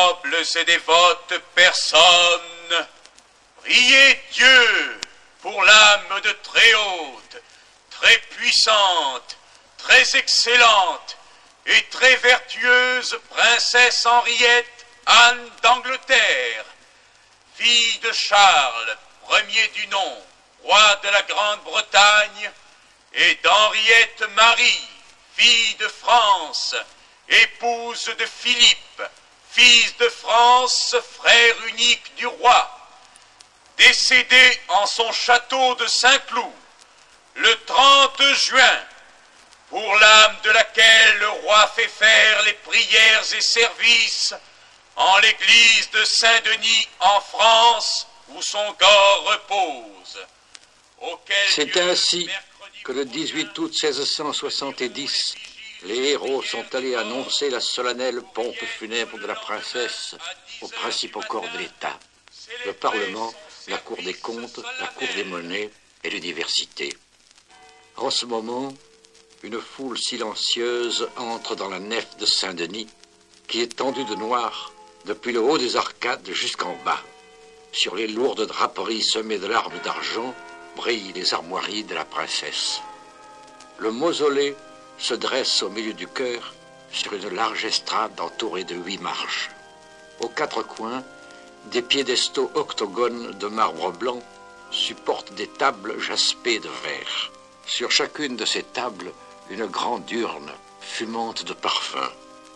nobles et dévotes personnes, priez Dieu pour l'âme de très haute, très puissante, très excellente et très vertueuse princesse Henriette Anne d'Angleterre, fille de Charles, premier du nom, roi de la Grande-Bretagne, et d'Henriette Marie, fille de France, épouse de Philippe, fils de France, frère unique du roi, décédé en son château de Saint-Cloud le 30 juin, pour l'âme de laquelle le roi fait faire les prières et services en l'église de Saint-Denis en France, où son corps repose. C'est ainsi que le 18 août 1670, les héros sont allés annoncer la solennelle pompe funèbre de la princesse aux principaux corps de l'État, le Parlement, la Cour des comptes, la Cour des monnaies et l'université. En ce moment, une foule silencieuse entre dans la nef de Saint-Denis, qui est tendue de noir depuis le haut des arcades jusqu'en bas. Sur les lourdes draperies semées de larmes d'argent brillent les armoiries de la princesse. Le mausolée se dresse au milieu du chœur sur une large estrade entourée de 8 marches. Aux 4 coins, des piédestaux octogones de marbre blanc supportent des tables jaspées de verre. Sur chacune de ces tables, une grande urne fumante de parfums.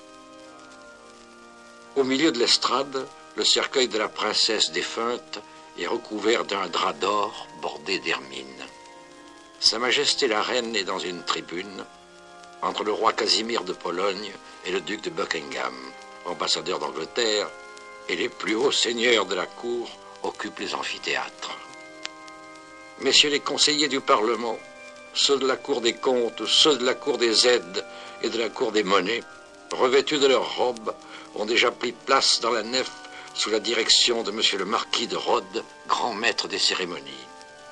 Au milieu de l'estrade, le cercueil de la princesse défunte est recouvert d'un drap d'or bordé d'hermine. Sa Majesté la Reine est dans une tribune, entre le roi Casimir de Pologne et le duc de Buckingham, ambassadeur d'Angleterre, et les plus hauts seigneurs de la cour occupent les amphithéâtres. Messieurs les conseillers du Parlement, ceux de la Cour des comptes, ceux de la Cour des aides et de la Cour des monnaies, revêtus de leurs robes, ont déjà pris place dans la nef sous la direction de monsieur le marquis de Rhodes, grand maître des cérémonies.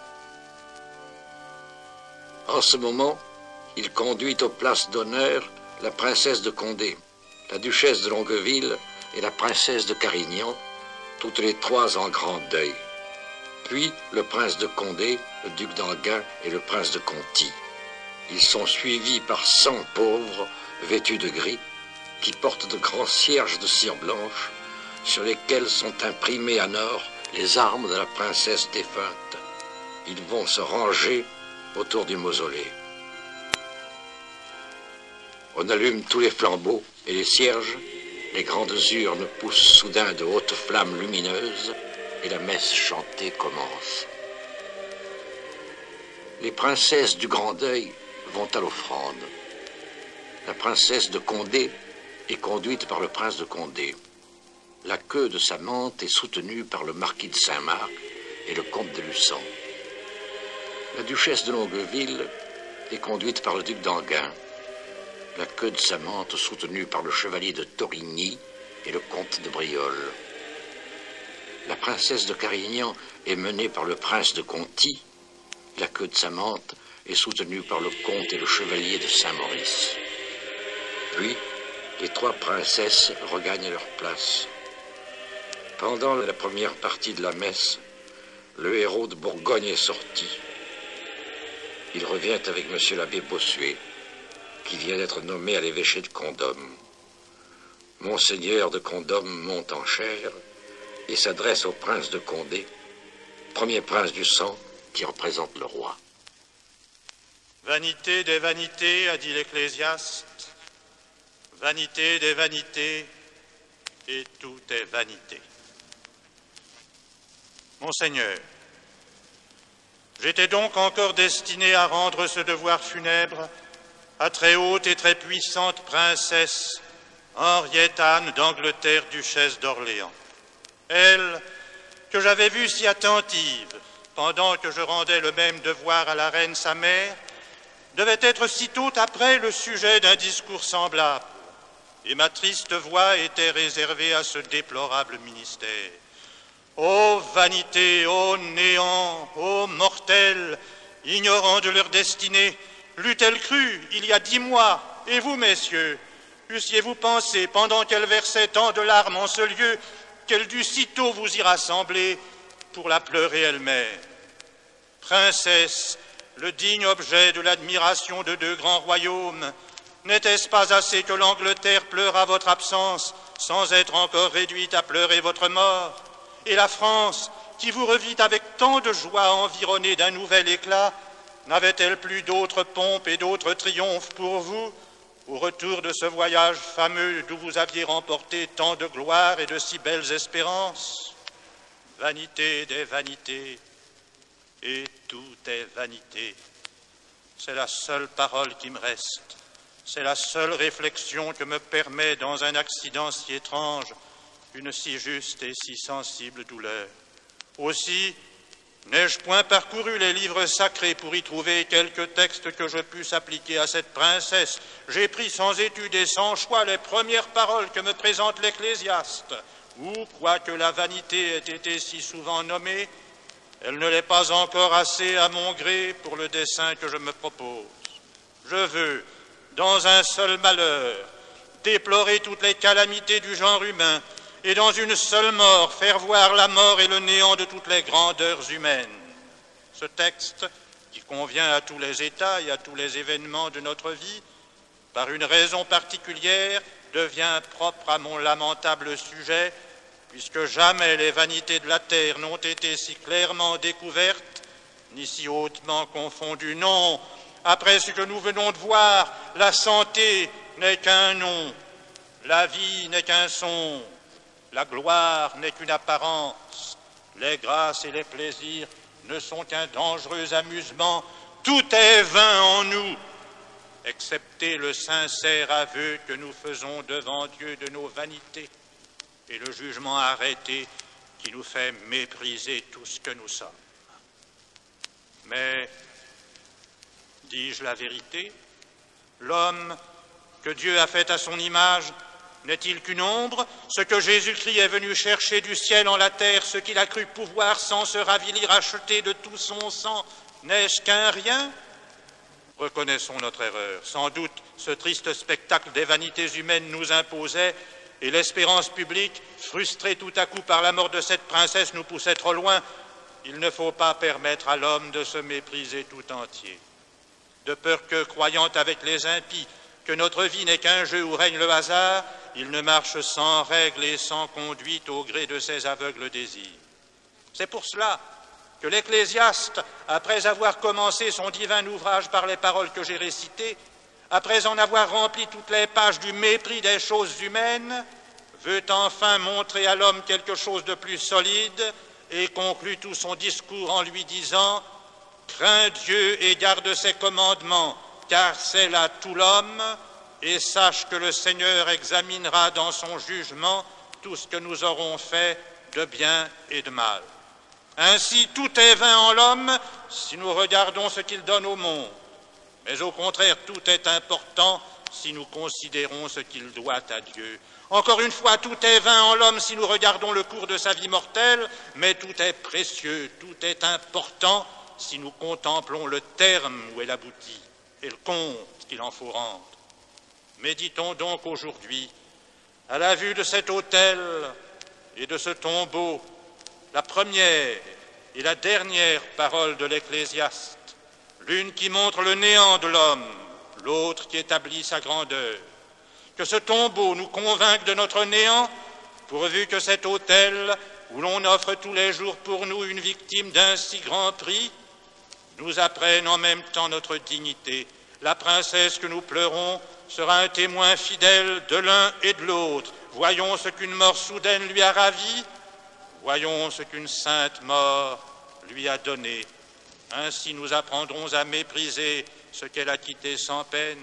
En ce moment, il conduit aux places d'honneur la princesse de Condé, la duchesse de Longueville et la princesse de Carignan, toutes les 3 en grand deuil. Puis le prince de Condé, le duc d'Enghien et le prince de Conti. Ils sont suivis par 100 pauvres vêtus de gris qui portent de grands cierges de cire blanche sur lesquels sont imprimées en or les armes de la princesse défunte. Ils vont se ranger autour du mausolée. On allume tous les flambeaux et les cierges, les grandes urnes poussent soudain de hautes flammes lumineuses et la messe chantée commence. Les princesses du Grand Deuil vont à l'offrande. La princesse de Condé est conduite par le prince de Condé. La queue de sa mante est soutenue par le marquis de Saint-Marc et le comte de Luçon. La duchesse de Longueville est conduite par le duc d'Enghien. La queue de sa mante soutenue par le chevalier de Torigny et le comte de Brioles. La princesse de Carignan est menée par le prince de Conti. La queue de sa mante est soutenue par le comte et le chevalier de Saint-Maurice. Puis, les 3 princesses regagnent leur place. Pendant la première partie de la messe, le héros de Bourgogne est sorti. Il revient avec monsieur l'abbé Bossuet, qui vient d'être nommé à l'évêché de Condom. Monseigneur de Condom monte en chaire et s'adresse au prince de Condé, premier prince du sang qui représente le roi. Vanité des vanités, a dit l'Ecclésiaste, vanité des vanités, et tout est vanité. Monseigneur, j'étais donc encore destiné à rendre ce devoir funèbre à très haute et très puissante princesse Henriette Anne d'Angleterre, duchesse d'Orléans. Elle, que j'avais vue si attentive pendant que je rendais le même devoir à la reine sa mère, devait être sitôt après le sujet d'un discours semblable, et ma triste voix était réservée à ce déplorable ministère. Ô vanité, ô néant, ô mortels, ignorant de leur destinée, l'eût-elle cru il y a 10 mois, et vous, messieurs, Eussiez-vous pensé, pendant qu'elle versait tant de larmes en ce lieu, qu'elle dut sitôt vous y rassembler pour la pleurer elle-même? Princesse, le digne objet de l'admiration de deux grands royaumes, n'était-ce pas assez que l'Angleterre pleura votre absence, sans être encore réduite à pleurer votre mort? Et la France, qui vous revit avec tant de joie environnée d'un nouvel éclat, n'avait-elle plus d'autres pompes et d'autres triomphes pour vous, au retour de ce voyage fameux d'où vous aviez remporté tant de gloire et de si belles espérances? Vanité des vanités, et tout est vanité. C'est la seule parole qui me reste. C'est la seule réflexion que me permet, dans un accident si étrange, une si juste et si sensible douleur. Aussi, n'ai-je point parcouru les livres sacrés pour y trouver quelques textes que je puisse appliquer à cette princesse? J'ai pris sans étude et sans choix les premières paroles que me présente l'Ecclésiaste, où, quoique la vanité ait été si souvent nommée, elle ne l'est pas encore assez à mon gré pour le dessein que je me propose. Je veux, dans un seul malheur, déplorer toutes les calamités du genre humain, et dans une seule mort faire voir la mort et le néant de toutes les grandeurs humaines. Ce texte, qui convient à tous les états et à tous les événements de notre vie, par une raison particulière, devient propre à mon lamentable sujet, puisque jamais les vanités de la terre n'ont été si clairement découvertes, ni si hautement confondues. Non, après ce que nous venons de voir, la santé n'est qu'un nom, la vie n'est qu'un songe, la gloire n'est qu'une apparence, les grâces et les plaisirs ne sont qu'un dangereux amusement, tout est vain en nous, excepté le sincère aveu que nous faisons devant Dieu de nos vanités et le jugement arrêté qui nous fait mépriser tout ce que nous sommes. Mais, dis-je la vérité, l'homme que Dieu a fait à son image n'est-il qu'une ombre? Ce que Jésus-Christ est venu chercher du ciel en la terre, ce qu'il a cru pouvoir sans se ravilir acheter de tout son sang, n'est-ce qu'un rien? Reconnaissons notre erreur. Sans doute, ce triste spectacle des vanités humaines nous imposait, et l'espérance publique, frustrée tout à coup par la mort de cette princesse, nous poussait trop loin. Il ne faut pas permettre à l'homme de se mépriser tout entier. De peur que, croyant avec les impies que notre vie n'est qu'un jeu où règne le hasard, il ne marche sans règle et sans conduite au gré de ses aveugles désirs. C'est pour cela que l'Ecclésiaste, après avoir commencé son divin ouvrage par les paroles que j'ai récitées, après en avoir rempli toutes les pages du mépris des choses humaines, veut enfin montrer à l'homme quelque chose de plus solide et conclut tout son discours en lui disant « Crains Dieu et garde ses commandements, car c'est là tout l'homme, et sache que le Seigneur examinera dans son jugement tout ce que nous aurons fait de bien et de mal. Ainsi, tout est vain en l'homme si nous regardons ce qu'il donne au monde, mais au contraire, tout est important si nous considérons ce qu'il doit à Dieu. Encore une fois, tout est vain en l'homme si nous regardons le cours de sa vie mortelle, mais tout est précieux, tout est important si nous contemplons le terme où elle aboutit et le compte qu'il en faut rendre. Méditons donc aujourd'hui, à la vue de cet autel et de ce tombeau, la première et la dernière parole de l'Ecclésiaste, l'une qui montre le néant de l'homme, l'autre qui établit sa grandeur. Que ce tombeau nous convainque de notre néant, pourvu que cet autel, où l'on offre tous les jours pour nous une victime d'un si grand prix, nous apprenne en même temps notre dignité. La princesse que nous pleurons sera un témoin fidèle de l'un et de l'autre. Voyons ce qu'une mort soudaine lui a ravi, voyons ce qu'une sainte mort lui a donné. Ainsi nous apprendrons à mépriser ce qu'elle a quitté sans peine,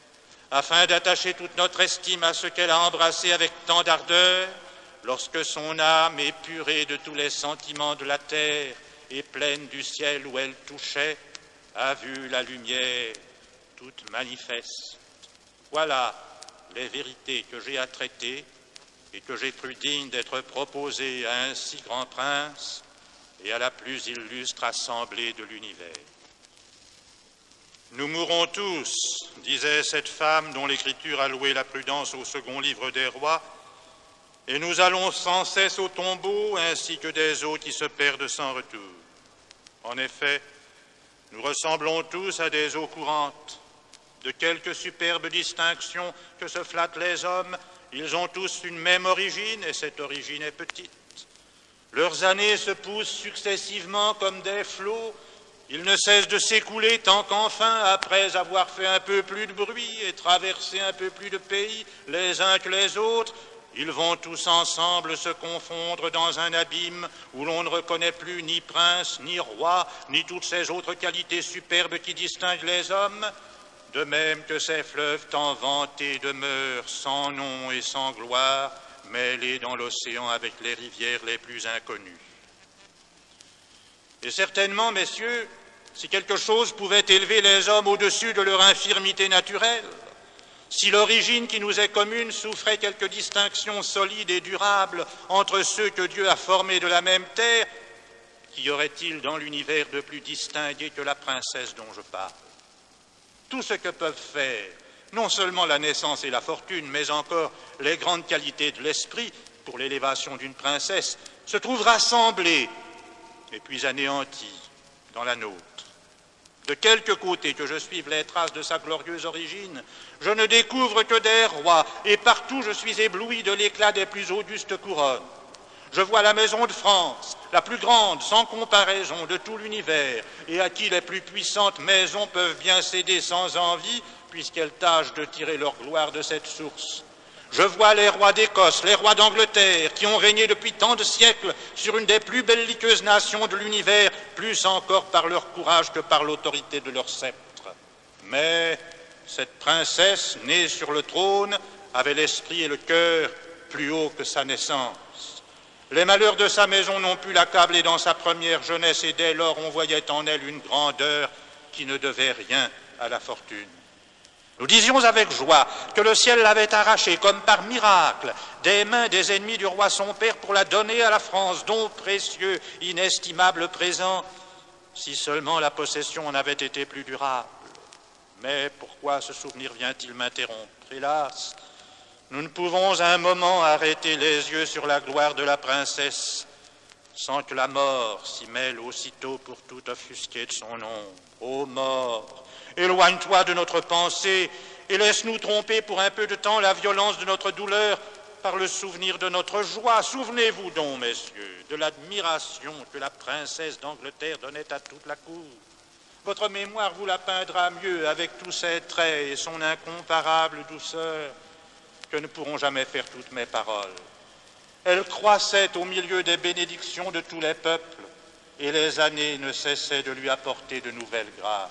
afin d'attacher toute notre estime à ce qu'elle a embrassé avec tant d'ardeur, lorsque son âme, épurée de tous les sentiments de la terre et pleine du ciel où elle touchait, a vu la lumière toute manifeste. Voilà les vérités que j'ai à traiter et que j'ai cru dignes d'être proposées à un si grand prince et à la plus illustre assemblée de l'univers. Nous mourrons tous, disait cette femme dont l'écriture a loué la prudence au second livre des rois, et nous allons sans cesse au tombeau, ainsi que des eaux qui se perdent sans retour. En effet, nous ressemblons tous à des eaux courantes. De quelque superbe distinction que se flattent les hommes, ils ont tous une même origine, et cette origine est petite. Leurs années se poussent successivement comme des flots. Ils ne cessent de s'écouler tant qu'enfin, après avoir fait un peu plus de bruit et traversé un peu plus de pays, les uns que les autres, ils vont tous ensemble se confondre dans un abîme où l'on ne reconnaît plus ni prince, ni roi, ni toutes ces autres qualités superbes qui distinguent les hommes, de même que ces fleuves tant vantés demeurent sans nom et sans gloire, mêlés dans l'océan avec les rivières les plus inconnues. Et certainement, messieurs, si quelque chose pouvait élever les hommes au-dessus de leur infirmité naturelle, si l'origine qui nous est commune souffrait quelque distinction solide et durable entre ceux que Dieu a formés de la même terre, qu'y aurait-il dans l'univers de plus distingué que la princesse dont je parle? Tout ce que peuvent faire, non seulement la naissance et la fortune, mais encore les grandes qualités de l'esprit pour l'élévation d'une princesse, se trouve rassemblé et puis anéanti dans la nôtre. De quelque côté que je suive les traces de sa glorieuse origine, je ne découvre que des rois, et partout je suis ébloui de l'éclat des plus augustes couronnes. Je vois la maison de France, la plus grande, sans comparaison, de tout l'univers, et à qui les plus puissantes maisons peuvent bien céder sans envie, puisqu'elles tâchent de tirer leur gloire de cette source. Je vois les rois d'Écosse, les rois d'Angleterre, qui ont régné depuis tant de siècles sur une des plus belliqueuses nations de l'univers, plus encore par leur courage que par l'autorité de leur sceptre. Mais cette princesse, née sur le trône, avait l'esprit et le cœur plus haut que sa naissance. Les malheurs de sa maison n'ont pu l'accabler dans sa première jeunesse, et dès lors on voyait en elle une grandeur qui ne devait rien à la fortune. Nous disions avec joie que le ciel l'avait arrachée comme par miracle des mains des ennemis du roi son père pour la donner à la France, don précieux, inestimable présent, si seulement la possession en avait été plus durable. Mais pourquoi ce souvenir vient-il m'interrompre? Hélas, nous ne pouvons un moment arrêter les yeux sur la gloire de la princesse sans que la mort s'y mêle aussitôt pour tout offusquer de son nom. Ô mort, éloigne-toi de notre pensée et laisse-nous tromper pour un peu de temps la violence de notre douleur par le souvenir de notre joie. Souvenez-vous donc, messieurs, de l'admiration que la princesse d'Angleterre donnait à toute la cour. Votre mémoire vous la peindra mieux avec tous ses traits et son incomparable douceur que ne pourront jamais faire toutes mes paroles. Elle croissait au milieu des bénédictions de tous les peuples, et les années ne cessaient de lui apporter de nouvelles grâces.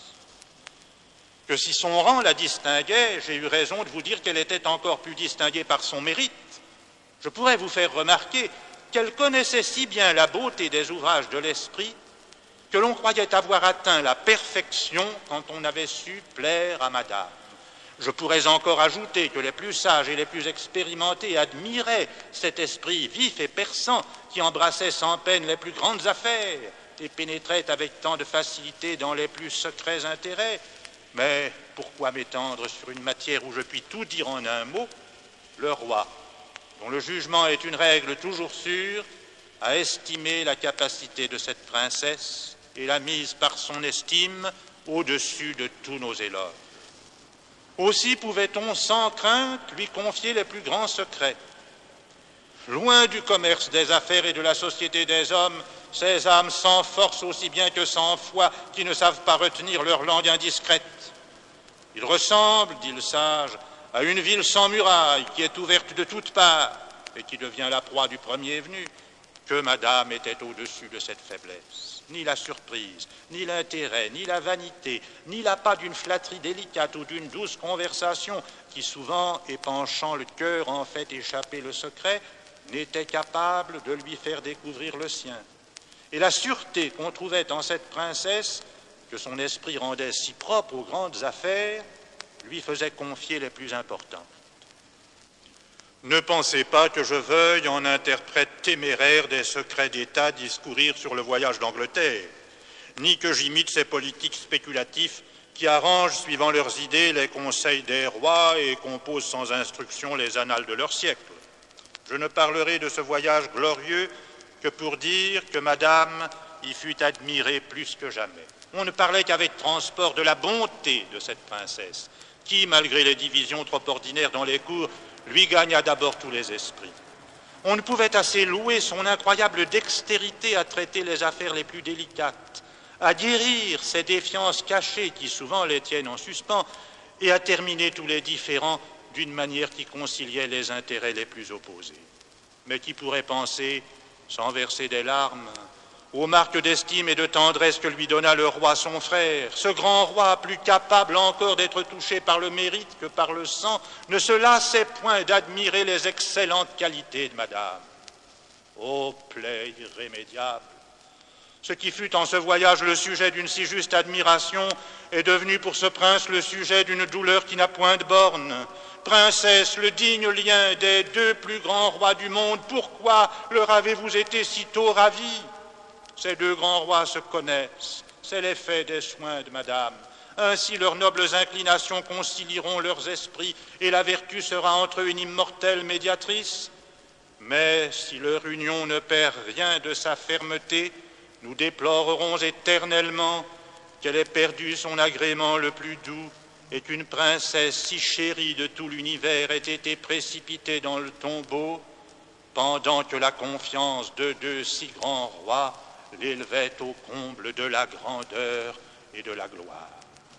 Que si son rang la distinguait, j'ai eu raison de vous dire qu'elle était encore plus distinguée par son mérite. Je pourrais vous faire remarquer qu'elle connaissait si bien la beauté des ouvrages de l'esprit que l'on croyait avoir atteint la perfection quand on avait su plaire à madame. Je pourrais encore ajouter que les plus sages et les plus expérimentés admiraient cet esprit vif et perçant qui embrassait sans peine les plus grandes affaires et pénétrait avec tant de facilité dans les plus secrets intérêts. Mais pourquoi m'étendre sur une matière où je puis tout dire en un mot? Le roi, dont le jugement est une règle toujours sûre, a estimé la capacité de cette princesse et l'a mise par son estime au-dessus de tous nos éloges. Aussi pouvait-on sans crainte lui confier les plus grands secrets. Loin du commerce des affaires et de la société des hommes, ces âmes sans force aussi bien que sans foi, qui ne savent pas retenir leur langue indiscrète. Il ressemble, dit le sage, à une ville sans murailles qui est ouverte de toutes parts et qui devient la proie du premier venu. Que madame était au-dessus de cette faiblesse. Ni la surprise, ni l'intérêt, ni la vanité, ni l'appât d'une flatterie délicate ou d'une douce conversation qui souvent, épanchant le cœur, en fait échapper le secret, n'était capable de lui faire découvrir le sien. Et la sûreté qu'on trouvait en cette princesse, que son esprit rendait si propre aux grandes affaires, lui faisait confier les plus importantes. Ne pensez pas que je veuille, en interprète téméraire des secrets d'État, discourir sur le voyage d'Angleterre, ni que j'imite ces politiques spéculatifs qui arrangent suivant leurs idées les conseils des rois et composent sans instruction les annales de leur siècle. Je ne parlerai de ce voyage glorieux que pour dire que Madame y fut admirée plus que jamais. On ne parlait qu'avec transport de la bonté de cette princesse, qui, malgré les divisions trop ordinaires dans les cours, lui gagna d'abord tous les esprits. On ne pouvait assez louer son incroyable dextérité à traiter les affaires les plus délicates, à guérir ces défiances cachées qui souvent les tiennent en suspens et à terminer tous les différends d'une manière qui conciliait les intérêts les plus opposés. Mais qui pourrait penser, sans verser des larmes, aux marques d'estime et de tendresse que lui donna le roi son frère, ce grand roi, plus capable encore d'être touché par le mérite que par le sang, ne se lassait point d'admirer les excellentes qualités de Madame. Ô plaie irrémédiable! Ce qui fut en ce voyage le sujet d'une si juste admiration est devenu pour ce prince le sujet d'une douleur qui n'a point de borne. Princesse, le digne lien des deux plus grands rois du monde, pourquoi leur avez-vous été si tôt ravis? Ces deux grands rois se connaissent, c'est l'effet des soins de Madame. Ainsi leurs nobles inclinations concilieront leurs esprits et la vertu sera entre eux une immortelle médiatrice. Mais si leur union ne perd rien de sa fermeté, nous déplorerons éternellement qu'elle ait perdu son agrément le plus doux et qu'une princesse si chérie de tout l'univers ait été précipitée dans le tombeau, pendant que la confiance de deux si grands rois l'élevait au comble de la grandeur et de la gloire.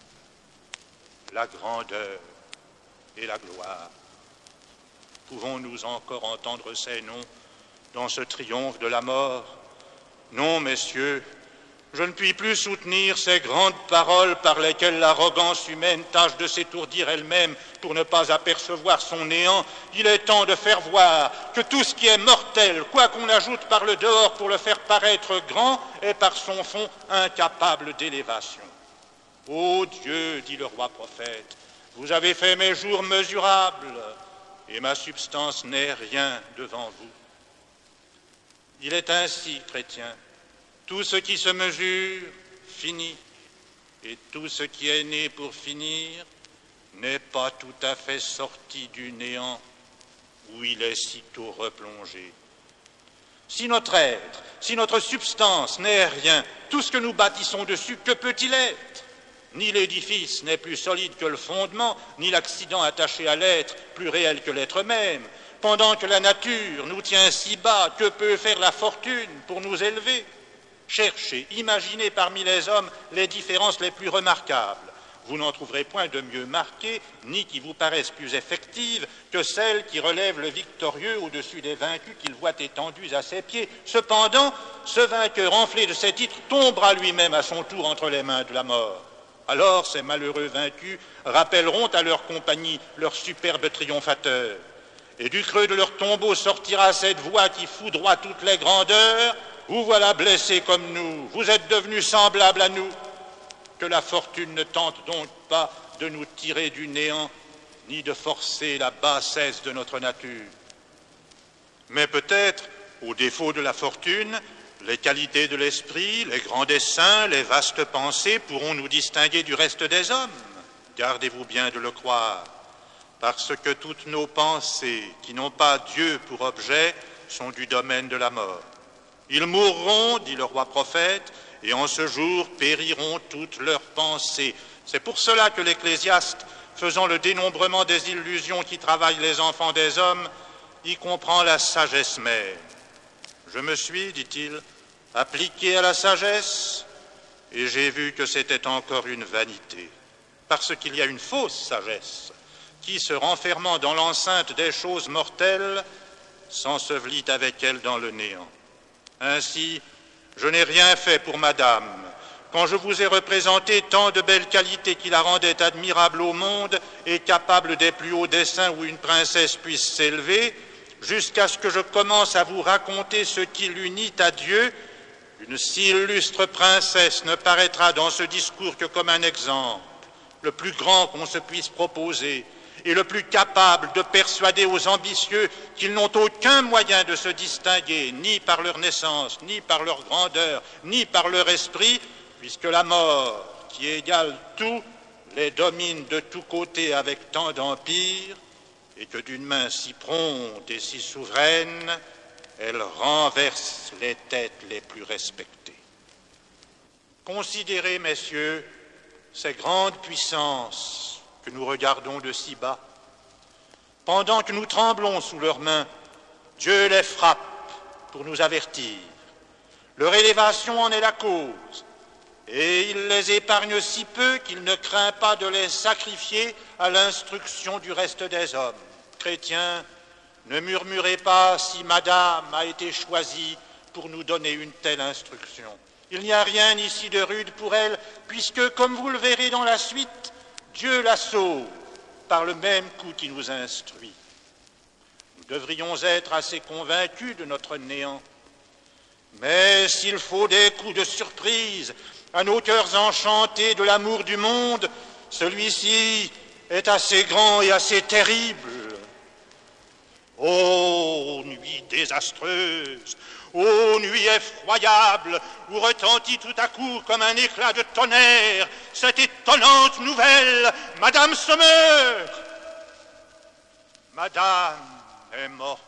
La grandeur et la gloire. Pouvons-nous encore entendre ces noms dans ce triomphe de la mort? Non, messieurs, je ne puis plus soutenir ces grandes paroles par lesquelles l'arrogance humaine tâche de s'étourdir elle-même pour ne pas apercevoir son néant. Il est temps de faire voir que tout ce qui est mortel, quoi qu'on ajoute par le dehors pour le faire paraître grand, est par son fond incapable d'élévation. Ô Dieu, dit le roi prophète, vous avez fait mes jours mesurables, et ma substance n'est rien devant vous. Il est ainsi, chrétien, tout ce qui se mesure finit, et tout ce qui est né pour finir n'est pas tout à fait sorti du néant où il est sitôt replongé. Si notre être, si notre substance n'est rien, tout ce que nous bâtissons dessus, que peut-il être? Ni l'édifice n'est plus solide que le fondement, ni l'accident attaché à l'être plus réel que l'être même. Pendant que la nature nous tient si bas, que peut faire la fortune pour nous élever? Cherchez, imaginez parmi les hommes les différences les plus remarquables. Vous n'en trouverez point de mieux marquées, ni qui vous paraissent plus effectives, que celles qui relèvent le victorieux au-dessus des vaincus qu'il voit étendus à ses pieds. Cependant, ce vainqueur enflé de ses titres tombera lui-même à son tour entre les mains de la mort. Alors ces malheureux vaincus rappelleront à leur compagnie leur superbe triomphateur. Et du creux de leur tombeau sortira cette voix qui foudroie toutes les grandeurs. Vous voilà blessés comme nous, vous êtes devenus semblables à nous. Que la fortune ne tente donc pas de nous tirer du néant, ni de forcer la bassesse de notre nature. Mais peut-être, au défaut de la fortune, les qualités de l'esprit, les grands desseins, les vastes pensées pourront nous distinguer du reste des hommes. Gardez-vous bien de le croire. Parce que toutes nos pensées, qui n'ont pas Dieu pour objet, sont du domaine de la mort. Ils mourront, dit le roi prophète, et en ce jour périront toutes leurs pensées. C'est pour cela que l'Ecclésiaste, faisant le dénombrement des illusions qui travaillent les enfants des hommes, y comprend la sagesse même. Je me suis, dit-il, appliqué à la sagesse, et j'ai vu que c'était encore une vanité, parce qu'il y a une fausse sagesse, qui, se renfermant dans l'enceinte des choses mortelles, s'ensevelit avec elle dans le néant. Ainsi, je n'ai rien fait pour Madame, quand je vous ai représenté tant de belles qualités qui la rendaient admirable au monde et capable des plus hauts desseins où une princesse puisse s'élever, jusqu'à ce que je commence à vous raconter ce qui l'unit à Dieu. Une si illustre princesse ne paraîtra dans ce discours que comme un exemple, le plus grand qu'on se puisse proposer, et le plus capable de persuader aux ambitieux qu'ils n'ont aucun moyen de se distinguer, ni par leur naissance, ni par leur grandeur, ni par leur esprit, puisque la mort, qui égale tout, les domine de tous côtés avec tant d'empire, et que d'une main si prompte et si souveraine, elle renverse les têtes les plus respectées. Considérez, messieurs, ces grandes puissances que nous regardons de si bas. Pendant que nous tremblons sous leurs mains, Dieu les frappe pour nous avertir. Leur élévation en est la cause, et il les épargne si peu qu'il ne craint pas de les sacrifier à l'instruction du reste des hommes. Chrétiens, ne murmurez pas si Madame a été choisie pour nous donner une telle instruction. Il n'y a rien ici de rude pour elle, puisque, comme vous le verrez dans la suite, Dieu la sauve par le même coup qui nous instruit. Nous devrions être assez convaincus de notre néant. Mais s'il faut des coups de surprise à nos cœurs enchantés de l'amour du monde, celui-ci est assez grand et assez terrible. Ô nuit désastreuse, ô nuit effroyable, où retentit tout à coup comme un éclat de tonnerre cette étonnante nouvelle, Madame se meurt. Madame est morte.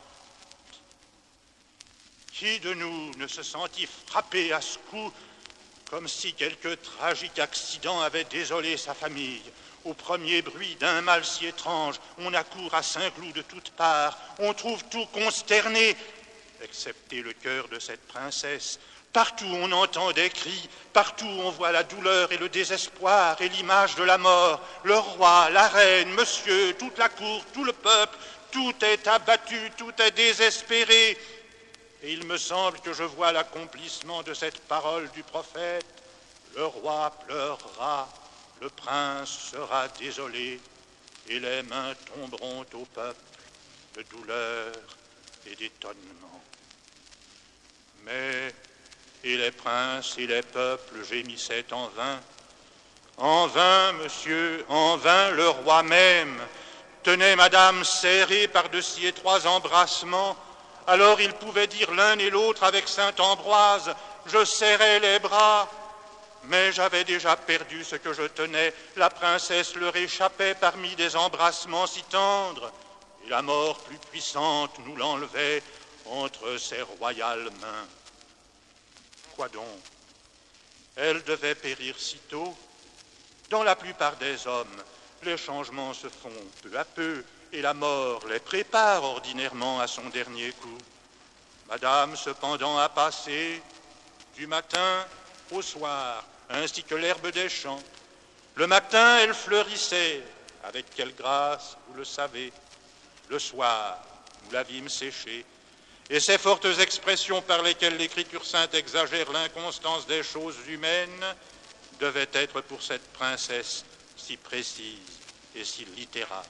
Qui de nous ne se sentit frappé à ce coup, comme si quelque tragique accident avait désolé sa famille? Au premier bruit d'un mal si étrange, on accourt à Saint-Cloud de toutes parts, on trouve tout consterné, excepté le cœur de cette princesse. Partout on entend des cris, partout on voit la douleur et le désespoir et l'image de la mort. Le roi, la reine, monsieur, toute la cour, tout le peuple, tout est abattu, tout est désespéré. Et il me semble que je vois l'accomplissement de cette parole du prophète. Le roi pleurera, le prince sera désolé, et les mains tomberont au peuple de douleur et d'étonnement. Mais, et les princes et les peuples gémissaient en vain. En vain, monsieur, en vain, le roi même tenait madame serrée par de si étroits embrassements. Alors ils pouvaient dire l'un et l'autre avec saint Ambroise, je serrais les bras, mais j'avais déjà perdu ce que je tenais. La princesse leur échappait parmi des embrassements si tendres, et la mort plus puissante nous l'enlevait entre ses royales mains. Quoi donc? Elle devait périr si tôt. Dans la plupart des hommes, les changements se font peu à peu, et la mort les prépare ordinairement à son dernier coup. Madame, cependant, a passé du matin au soir, ainsi que l'herbe des champs. Le matin, elle fleurissait, avec quelle grâce, vous le savez. Le soir, nous la vîmes sécher. Et ces fortes expressions par lesquelles l'Écriture sainte exagère l'inconstance des choses humaines devaient être pour cette princesse si précises et si littérales.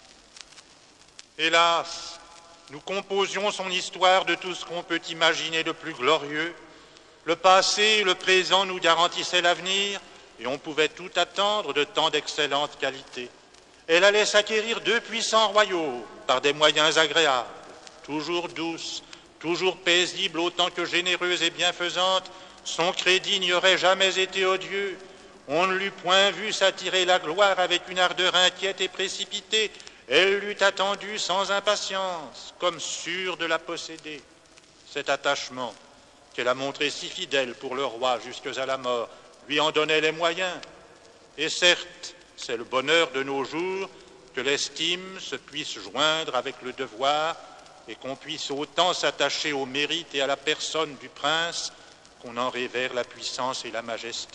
Hélas, nous composions son histoire de tout ce qu'on peut imaginer de plus glorieux. Le passé et le présent nous garantissaient l'avenir, et on pouvait tout attendre de tant d'excellentes qualités. Elle allait s'acquérir 2 puissants royaumes par des moyens agréables, toujours douce, toujours paisible autant que généreuse et bienfaisante. Son crédit n'y aurait jamais été odieux. On ne l'eût point vu s'attirer la gloire avec une ardeur inquiète et précipitée. Elle l'eût attendue sans impatience, comme sûre de la posséder. Cet attachement qu'elle a montré si fidèle pour le roi jusque à la mort lui en donnait les moyens. Et certes, c'est le bonheur de nos jours que l'estime se puisse joindre avec le devoir et qu'on puisse autant s'attacher au mérite et à la personne du prince qu'on en révère la puissance et la majesté.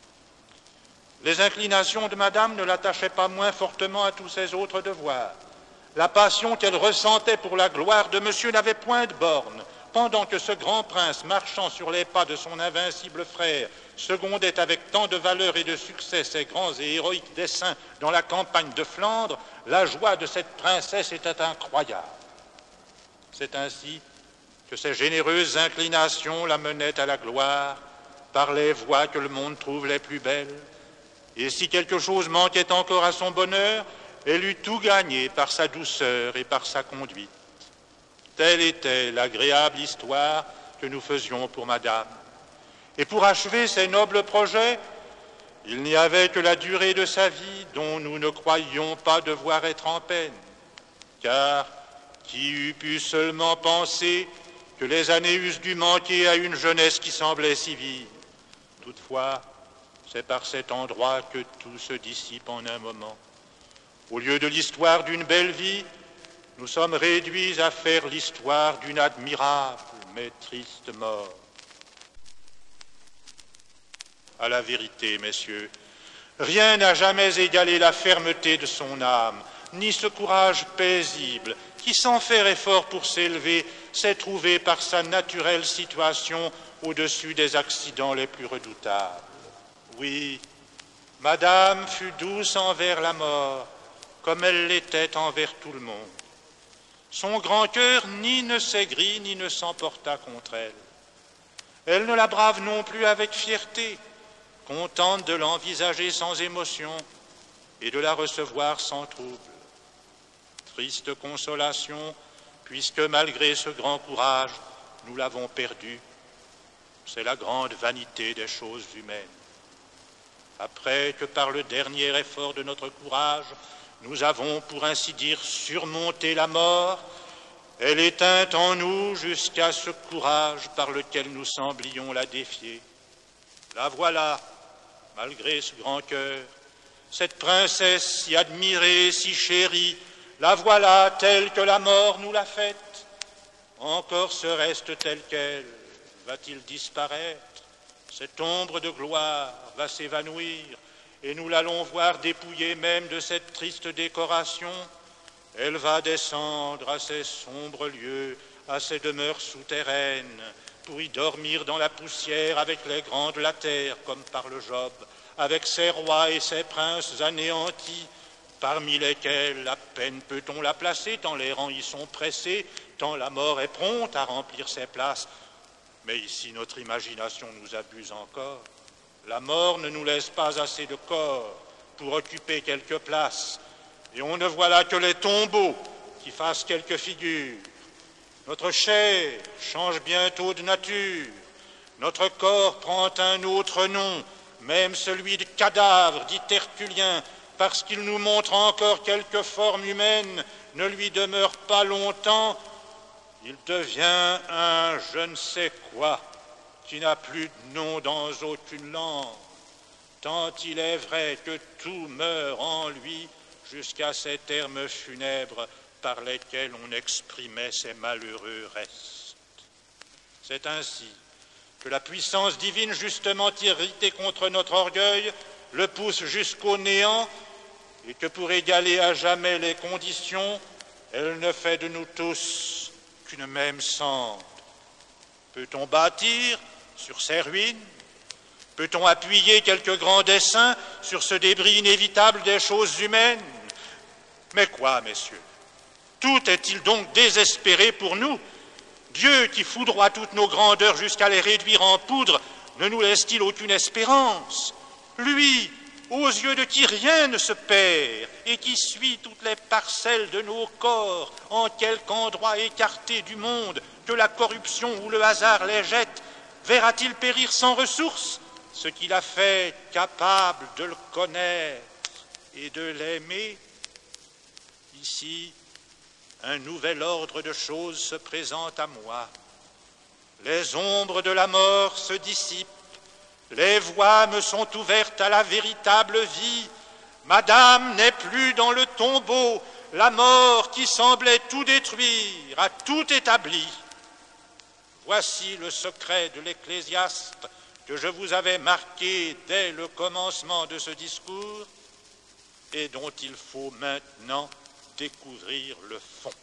Les inclinations de madame ne l'attachaient pas moins fortement à tous ses autres devoirs. La passion qu'elle ressentait pour la gloire de monsieur n'avait point de borne. Pendant que ce grand prince, marchant sur les pas de son invincible frère, secondait avec tant de valeur et de succès ses grands et héroïques desseins dans la campagne de Flandre, la joie de cette princesse était incroyable. C'est ainsi que ses généreuses inclinations la menaient à la gloire par les voies que le monde trouve les plus belles. Et si quelque chose manquait encore à son bonheur, elle eût tout gagné par sa douceur et par sa conduite. Telle était l'agréable histoire que nous faisions pour madame. Et pour achever ces nobles projets, Il n'y avait que la durée de sa vie dont nous ne croyions pas devoir être en peine, car qui eût pu seulement penser que les années eussent dû manquer à une jeunesse qui semblait si vive. Toutefois, c'est par cet endroit que tout se dissipe en un moment. Au lieu de l'histoire d'une belle vie, nous sommes réduits à faire l'histoire d'une admirable mais triste mort. À la vérité, messieurs, rien n'a jamais égalé la fermeté de son âme, ni ce courage paisible qui, sans faire effort pour s'élever, s'est trouvé par sa naturelle situation au-dessus des accidents les plus redoutables. Oui, Madame fut douce envers la mort, comme elle l'était envers tout le monde. Son grand cœur ni ne s'aigrit ni ne s'emporta contre elle. Elle ne la brave non plus avec fierté, contente de l'envisager sans émotion et de la recevoir sans trouble. Triste consolation, puisque malgré ce grand courage, nous l'avons perdu. C'est la grande vanité des choses humaines. Après que par le dernier effort de notre courage, nous avons, pour ainsi dire, surmonté la mort, elle éteint en nous jusqu'à ce courage par lequel nous semblions la défier. La voilà, malgré ce grand cœur, cette princesse si admirée, si chérie, la voilà telle que la mort nous l'a faite. Encore se reste telle qu'elle, va-t-il disparaître? Cette ombre de gloire va s'évanouir, et nous l'allons voir dépouillée même de cette triste décoration. Elle va descendre à ces sombres lieux, à ces demeures souterraines, pour y dormir dans la poussière avec les grands de la terre, comme parle Job, avec ses rois et ses princes anéantis, parmi lesquels à peine peut-on la placer, tant les rangs y sont pressés, tant la mort est prompte à remplir ses places. Mais ici, notre imagination nous abuse encore. La mort ne nous laisse pas assez de corps pour occuper quelques places, et on ne voit là que les tombeaux qui fassent quelques figures. Notre chair change bientôt de nature, notre corps prend un autre nom, même celui de cadavre, dit Tertullien, parce qu'il nous montre encore quelques formes humaines, ne lui demeure pas longtemps, il devient un je ne sais quoi, qui n'a plus de nom dans aucune langue, tant il est vrai que tout meurt en lui jusqu'à ces termes funèbres par lesquels on exprimait ces malheureux restes. C'est ainsi que la puissance divine, justement irritée contre notre orgueil, le pousse jusqu'au néant, et que pour égaler à jamais les conditions, elle ne fait de nous tous qu'une même cendre. Peut-on bâtir sur ces ruines? Peut-on appuyer quelques grands desseins sur ce débris inévitable des choses humaines? Mais quoi, messieurs? Tout est-il donc désespéré pour nous? Dieu, qui foudroie toutes nos grandeurs jusqu'à les réduire en poudre, ne nous laisse-t-il aucune espérance? Lui, aux yeux de qui rien ne se perd, et qui suit toutes les parcelles de nos corps, en quelque endroit écarté du monde, que la corruption ou le hasard les jette, verra-t-il périr sans ressources ce qu'il a fait capable de le connaître et de l'aimer? Ici, un nouvel ordre de choses se présente à moi. Les ombres de la mort se dissipent, les voies me sont ouvertes à la véritable vie. Madame n'est plus dans le tombeau, la mort qui semblait tout détruire a tout établi. Voici le secret de l'Ecclésiaste que je vous avais marqué dès le commencement de ce discours et dont il faut maintenant découvrir le fond.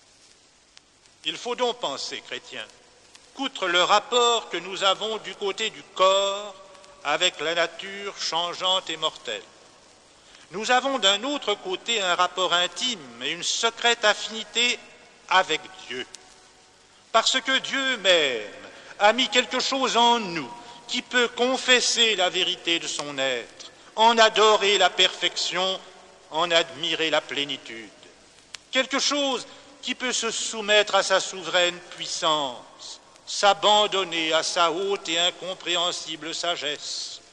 Il faut donc penser, chrétiens, qu'outre le rapport que nous avons du côté du corps avec la nature changeante et mortelle, nous avons d'un autre côté un rapport intime et une secrète affinité avec Dieu. Parce que Dieu même a mis quelque chose en nous qui peut confesser la vérité de son être, en adorer la perfection, en admirer la plénitude. Quelque chose qui peut se soumettre à sa souveraine puissance, s'abandonner à sa haute et incompréhensible sagesse,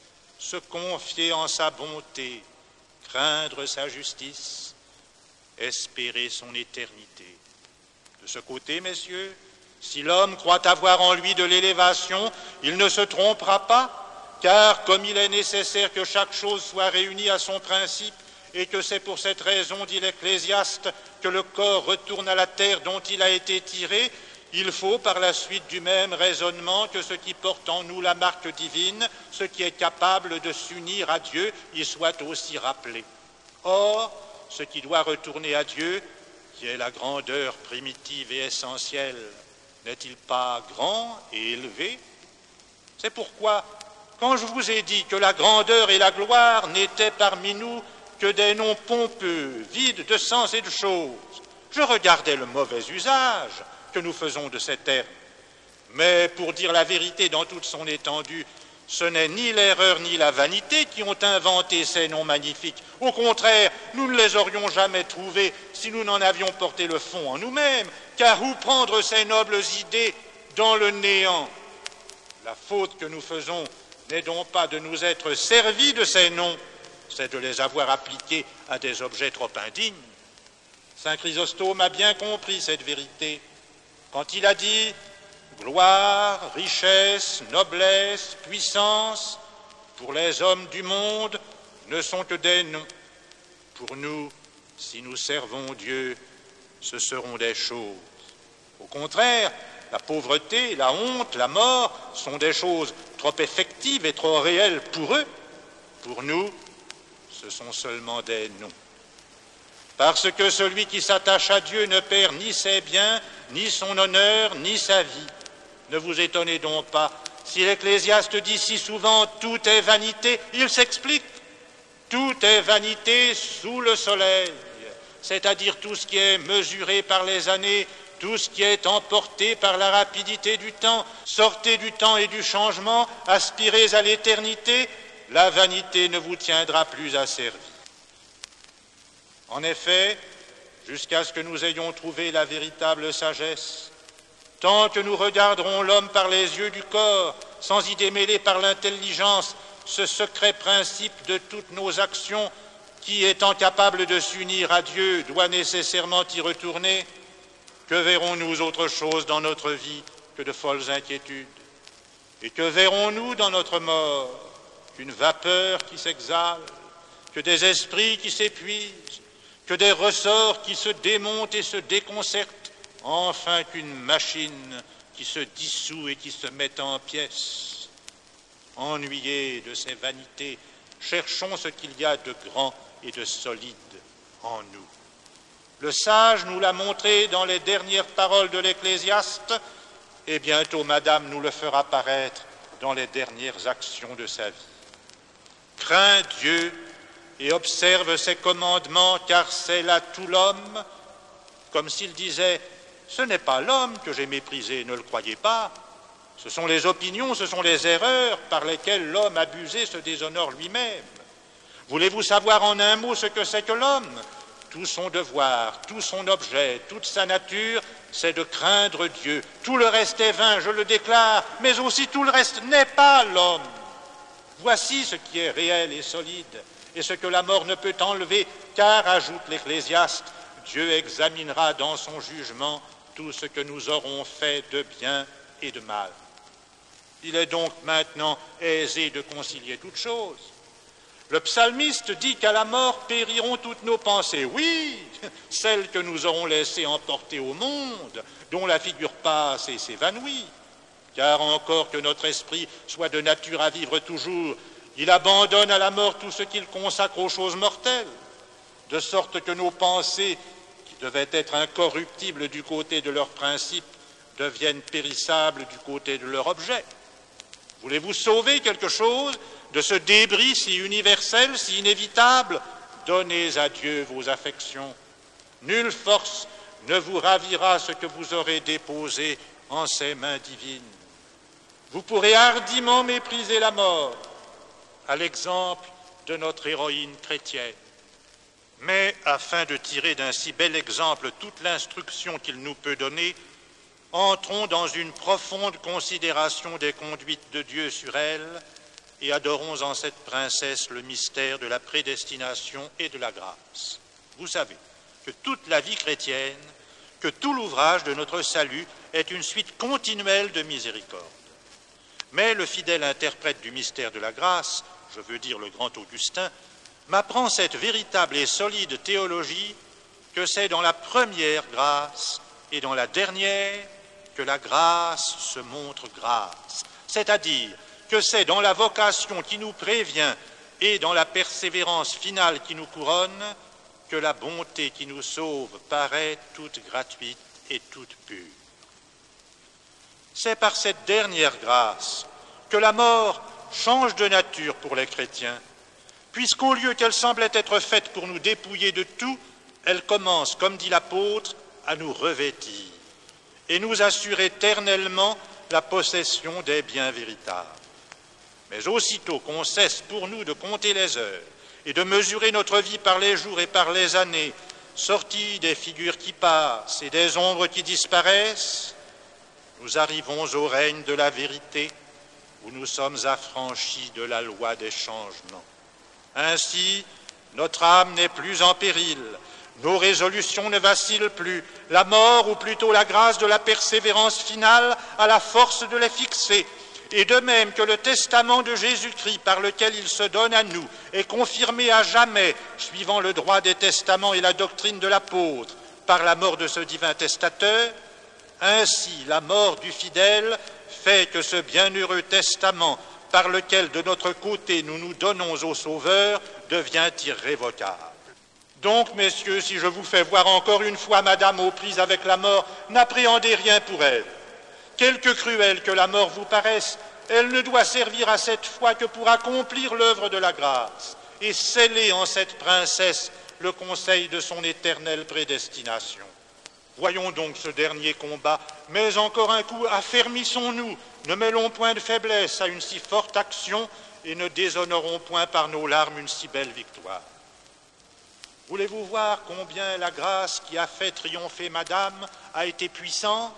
se confier en sa bonté, craindre sa justice, espérer son éternité. De ce côté, messieurs, si l'homme croit avoir en lui de l'élévation, il ne se trompera pas, car comme il est nécessaire que chaque chose soit réunie à son principe, et que c'est pour cette raison, dit l'Ecclésiaste, que le corps retourne à la terre dont il a été tiré, il faut par la suite du même raisonnement que ce qui porte en nous la marque divine, ce qui est capable de s'unir à Dieu, y soit aussi rappelé. Or, ce qui doit retourner à Dieu, qui est la grandeur primitive et essentielle, n'est-il pas grand et élevé? C'est pourquoi, quand je vous ai dit que la grandeur et la gloire n'étaient parmi nous que des noms pompeux, vides de sens et de choses, je regardais le mauvais usage que nous faisons de ces termes. Mais pour dire la vérité dans toute son étendue, ce n'est ni l'erreur ni la vanité qui ont inventé ces noms magnifiques. Au contraire, nous ne les aurions jamais trouvés si nous n'en avions porté le fond en nous-mêmes, car où prendre ces nobles idées dans le néant? La faute que nous faisons n'est donc pas de nous être servis de ces noms, c'est de les avoir appliqués à des objets trop indignes. Saint Chrysostome a bien compris cette vérité quand il a dit « Gloire, richesse, noblesse, puissance, pour les hommes du monde, ne sont que des noms. Pour nous, si nous servons Dieu, ce seront des choses. Au contraire, la pauvreté, la honte, la mort sont des choses trop effectives et trop réelles pour eux. Pour nous, ce sont seulement des noms. Parce que celui qui s'attache à Dieu ne perd ni ses biens, ni son honneur, ni sa vie. Ne vous étonnez donc pas. Si l'Ecclésiaste dit si souvent « tout est vanité », il s'explique. Tout est vanité sous le soleil, c'est-à-dire tout ce qui est mesuré par les années, tout ce qui est emporté par la rapidité du temps. Sortez du temps et du changement, aspirez à l'éternité, la vanité ne vous tiendra plus asservi. En effet, jusqu'à ce que nous ayons trouvé la véritable sagesse, tant que nous regarderons l'homme par les yeux du corps, sans y démêler par l'intelligence ce secret principe de toutes nos actions, qui, étant capable de s'unir à Dieu, doit nécessairement y retourner, que verrons-nous autre chose dans notre vie que de folles inquiétudes? Et que verrons-nous dans notre mort? Qu'une vapeur qui s'exhale, que des esprits qui s'épuisent, que des ressorts qui se démontent et se déconcertent, enfin qu'une machine qui se dissout et qui se met en pièces. Ennuyés de ces vanités, cherchons ce qu'il y a de grand et de solide en nous. Le sage nous l'a montré dans les dernières paroles de l'Ecclésiaste, et bientôt Madame nous le fera paraître dans les dernières actions de sa vie. Crains Dieu et observe ses commandements, car c'est là tout l'homme, comme s'il disait « Ce n'est pas l'homme que j'ai méprisé, ne le croyez pas. Ce sont les opinions, ce sont les erreurs par lesquelles l'homme abusé se déshonore lui-même. Voulez-vous savoir en un mot ce que c'est que l'homme? Tout son devoir, tout son objet, toute sa nature, c'est de craindre Dieu. Tout le reste est vain, je le déclare, mais aussi tout le reste n'est pas l'homme. Voici ce qui est réel et solide, et ce que la mort ne peut enlever, car, ajoute l'Ecclésiaste, Dieu examinera dans son jugement tout ce que nous aurons fait de bien et de mal. Il est donc maintenant aisé de concilier toutes choses. Le psalmiste dit qu'à la mort périront toutes nos pensées. Oui, celles que nous aurons laissées emporter au monde, dont la figure passe et s'évanouit. Car encore que notre esprit soit de nature à vivre toujours, il abandonne à la mort tout ce qu'il consacre aux choses mortelles, de sorte que nos pensées, qui devaient être incorruptibles du côté de leur principe, deviennent périssables du côté de leur objet. Voulez-vous sauver quelque chose de ce débris si universel, si inévitable? Donnez à Dieu vos affections. Nulle force ne vous ravira ce que vous aurez déposé en ses mains divines. Vous pourrez hardiment mépriser la mort, à l'exemple de notre héroïne chrétienne. Mais afin de tirer d'un si bel exemple toute l'instruction qu'il nous peut donner, entrons dans une profonde considération des conduites de Dieu sur elle et adorons en cette princesse le mystère de la prédestination et de la grâce. Vous savez que toute la vie chrétienne, que tout l'ouvrage de notre salut est une suite continuelle de miséricorde. Mais le fidèle interprète du mystère de la grâce, je veux dire le grand Augustin, m'apprend cette véritable et solide théologie que c'est dans la première grâce et dans la dernière que la grâce se montre grâce, c'est-à-dire que c'est dans la vocation qui nous prévient et dans la persévérance finale qui nous couronne que la bonté qui nous sauve paraît toute gratuite et toute pure. C'est par cette dernière grâce que la mort change de nature pour les chrétiens, puisqu'au lieu qu'elle semblait être faite pour nous dépouiller de tout, elle commence, comme dit l'apôtre, à nous revêtir et nous assure éternellement la possession des biens véritables. Mais aussitôt qu'on cesse pour nous de compter les heures et de mesurer notre vie par les jours et par les années, sortis des figures qui passent et des ombres qui disparaissent, nous arrivons au règne de la vérité où nous sommes affranchis de la loi des changements. Ainsi, notre âme n'est plus en péril, nos résolutions ne vacillent plus, la mort, ou plutôt la grâce de la persévérance finale, a la force de les fixer. Et de même que le testament de Jésus-Christ par lequel il se donne à nous est confirmé à jamais, suivant le droit des testaments et la doctrine de l'apôtre, par la mort de ce divin testateur, ainsi la mort du fidèle fait que ce bienheureux testament par lequel de notre côté nous nous donnons au Sauveur devient irrévocable. Donc, messieurs, si je vous fais voir encore une fois Madame aux prises avec la mort, n'appréhendez rien pour elle. Quelque cruelle que la mort vous paraisse, elle ne doit servir à cette fois que pour accomplir l'œuvre de la grâce et sceller en cette princesse le conseil de son éternelle prédestination. Voyons donc ce dernier combat, mais encore un coup, affermissons-nous, ne mêlons point de faiblesse à une si forte action et ne déshonorons point par nos larmes une si belle victoire. Voulez-vous voir combien la grâce qui a fait triompher Madame a été puissante?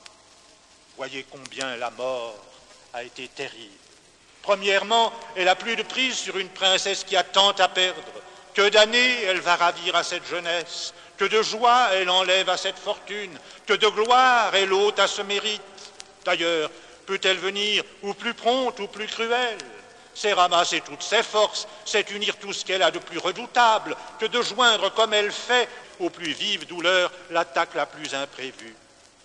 Voyez combien la mort a été terrible. Premièrement, elle a plus de prise sur une princesse qui a tant à perdre. Que d'années elle va ravir à cette jeunesse, que de joie elle enlève à cette fortune, que de gloire elle ôte à ce mérite. D'ailleurs, peut-elle venir ou plus prompte ou plus cruelle? C'est ramasser toutes ses forces, c'est unir tout ce qu'elle a de plus redoutable, que de joindre comme elle fait aux plus vives douleurs l'attaque la plus imprévue.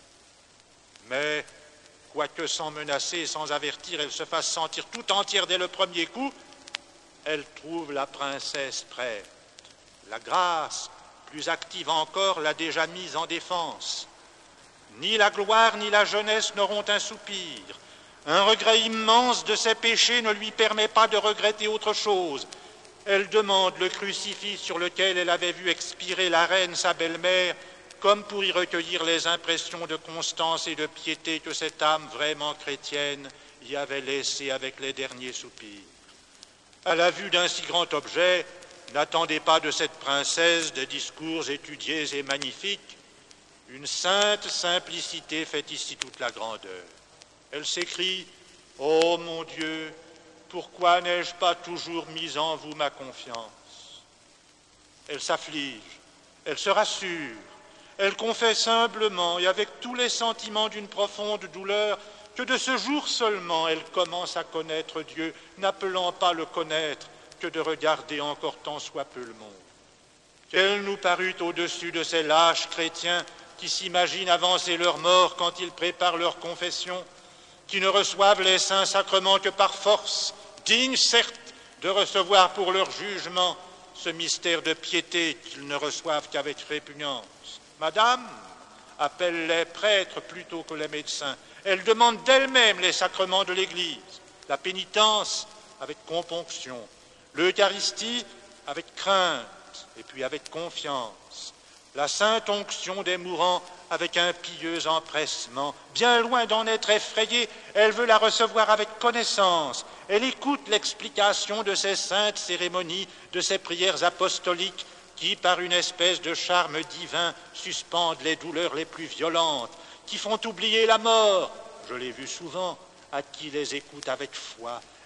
Mais, quoique sans menacer, sans avertir, elle se fasse sentir tout entière dès le premier coup, elle trouve la princesse prête. La grâce, plus active encore, l'a déjà mise en défense. Ni la gloire ni la jeunesse n'auront un soupir. Un regret immense de ses péchés ne lui permet pas de regretter autre chose. Elle demande le crucifix sur lequel elle avait vu expirer la reine, sa belle-mère, comme pour y recueillir les impressions de constance et de piété que cette âme vraiment chrétienne y avait laissées avec les derniers soupirs. À la vue d'un si grand objet, n'attendez pas de cette princesse des discours étudiés et magnifiques. Une sainte simplicité fait ici toute la grandeur. Elle s'écrie « Ô mon Dieu, pourquoi n'ai-je pas toujours mis en vous ma confiance ?» Elle s'afflige, elle se rassure, elle confesse humblement et avec tous les sentiments d'une profonde douleur que de ce jour seulement elle commence à connaître Dieu, n'appelant pas le connaître que de regarder encore tant soit peu le monde. Qu'elle nous parut au-dessus de ces lâches chrétiens qui s'imaginent avancer leur mort quand ils préparent leur confession, qui ne reçoivent les saints sacrements que par force, dignes certes de recevoir pour leur jugement ce mystère de piété qu'ils ne reçoivent qu'avec répugnance. Madame appelle les prêtres plutôt que les médecins. Elle demande d'elle-même les sacrements de l'Église, la pénitence avec componction, l'Eucharistie avec crainte et puis avec confiance, la sainte onction des mourants avec un pieux empressement. Bien loin d'en être effrayée, elle veut la recevoir avec connaissance. Elle écoute l'explication de ces saintes cérémonies, de ces prières apostoliques qui, par une espèce de charme divin, suspendent les douleurs les plus violentes, qui font oublier la mort. Je l'ai vu souvent, à qui les écoute avec foi.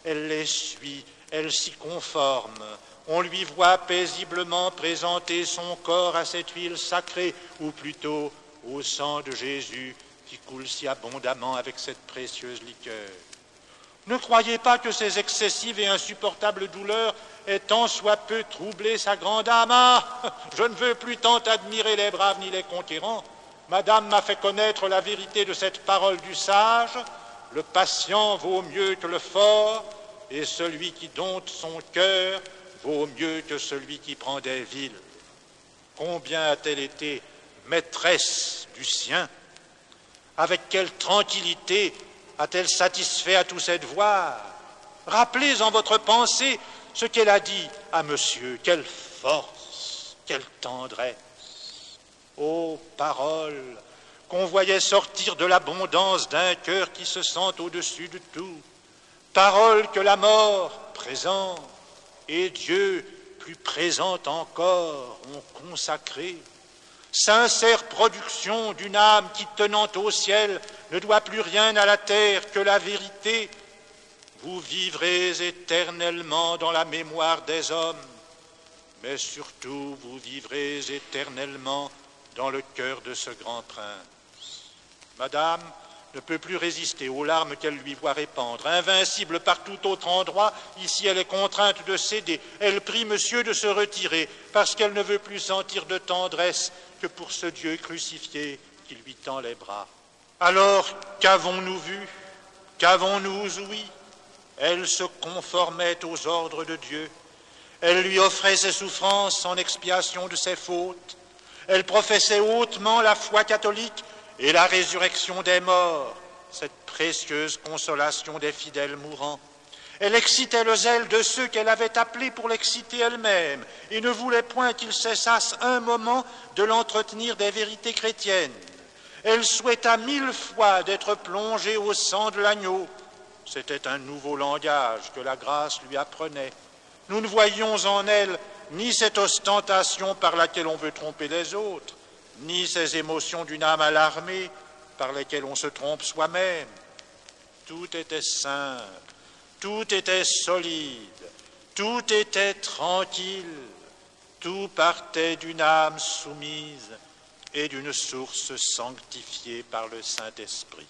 Elle les suit, elle s'y conforme. On lui voit paisiblement présenter son corps à cette huile sacrée, ou plutôt au sang de Jésus qui coule si abondamment avec cette précieuse liqueur. Ne croyez pas que ces excessives et insupportables douleurs aient tant soit peu troublé sa grande âme. Ah, je ne veux plus tant admirer les braves ni les conquérants. Madame m'a fait connaître la vérité de cette parole du sage. Le patient vaut mieux que le fort, et celui qui dompte son cœur vaut mieux que celui qui prend des villes. Combien a-t-elle été maîtresse du sien? Avec quelle tranquillité a-t-elle satisfait à tous ses devoirs? Rappelez en votre pensée ce qu'elle a dit à monsieur. Quelle force, quelle tendresse. Ô paroles qu'on voyait sortir de l'abondance d'un cœur qui se sent au-dessus de tout. Paroles que la mort présente et Dieu plus présent encore ont consacrées. Sincère production d'une âme qui, tenant au ciel, ne doit plus rien à la terre que la vérité. Vous vivrez éternellement dans la mémoire des hommes, mais surtout vous vivrez éternellement dans le cœur de ce grand prince. Madame ne peut plus résister aux larmes qu'elle lui voit répandre. Invincible par tout autre endroit, ici elle est contrainte de céder. Elle prie monsieur de se retirer, parce qu'elle ne veut plus sentir de tendresse que pour ce Dieu crucifié qui lui tend les bras. Alors, qu'avons-nous vu? Qu'avons-nous ouï? Elle se conformait aux ordres de Dieu. Elle lui offrait ses souffrances en expiation de ses fautes. Elle professait hautement la foi catholique et la résurrection des morts, cette précieuse consolation des fidèles mourants. Elle excitait le zèle de ceux qu'elle avait appelés pour l'exciter elle-même et ne voulait point qu'ils cessassent un moment de l'entretenir des vérités chrétiennes. Elle souhaita 1000 fois d'être plongée au sang de l'agneau. C'était un nouveau langage que la grâce lui apprenait. Nous ne voyions en elle ni cette ostentation par laquelle on veut tromper les autres, ni ces émotions d'une âme alarmée par lesquelles on se trompe soi-même. Tout était simple, tout était solide, tout était tranquille, tout partait d'une âme soumise et d'une source sanctifiée par le Saint-Esprit.